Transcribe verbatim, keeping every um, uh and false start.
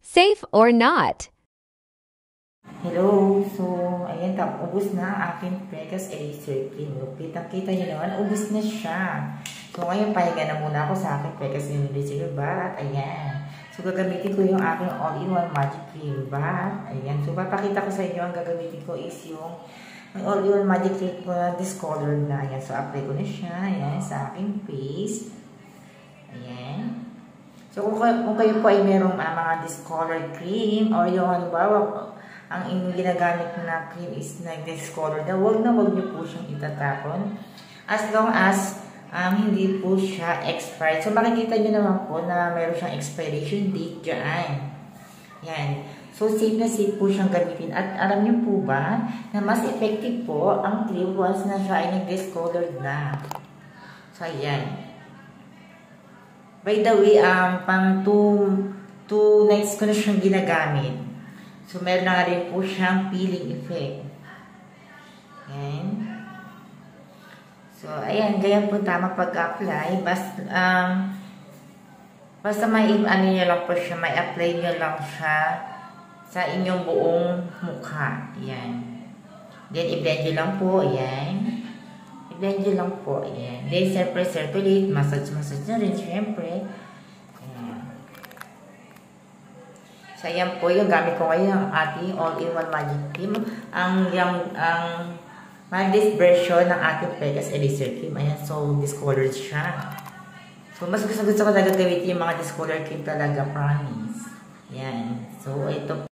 Safe or not? Hello! So, ayan, tap, ubus na ang aking Pegas Eraser Cream. Kitang-kita nyo naman, ubus na siya. So, ngayon, pahinga na muna ako sa aking Pegas Eraser Bat. Ayan. So, gagamitin ko yung aking all-in-one Magic Cream Bat. Ayan. So, papakita ko sa inyo, ang gagamitin ko is yung all-in-one Magic Cream ko na Discolored na. Ayan. So, apply ko na siya. Ayan, sa aking face. Ayan. So, kung kayo, kung kayo po ay merong uh, mga Discolored cream or yung halimbawa, ang inyong ginagamit na cream is na discolored na, huwag na huwag niyo po siyang itatapon. As long as um, hindi po siya expired. So, makikita niyo naman po na mayroon siyang expiration date dyan. Yan. So, safe na safe po siyang gamitin. At alam niyo po ba na mas effective po ang cream once na siya ay nag-discolored na. So, ayan. By the way, um, pang two nights ko na siyang ginagamit. So, meron na rin po siyang peeling effect. Ayan. So, ayan. Ganyan po tama pag-apply. Basta, um, basta may, ano nyo lang po siya, may apply nyo lang siya sa inyong buong mukha. Ayan. Then, i-blend nyo lang po. Ayan. I-blend nyo lang po. Ayan. Then, siyempre, circulate. Massage-massage na rin, siyempre. So, ayan po yung gamit ko ngayon, ang ating all-in-one Magic Cream. Ang, yung, ang mildest version ng ating Pegas Eraser Cream. Ayan, so, discolored siya. So, mas gusto-gusto ko talaga gamitin yung mga discolored cream talaga, promise. Ayan. So, ito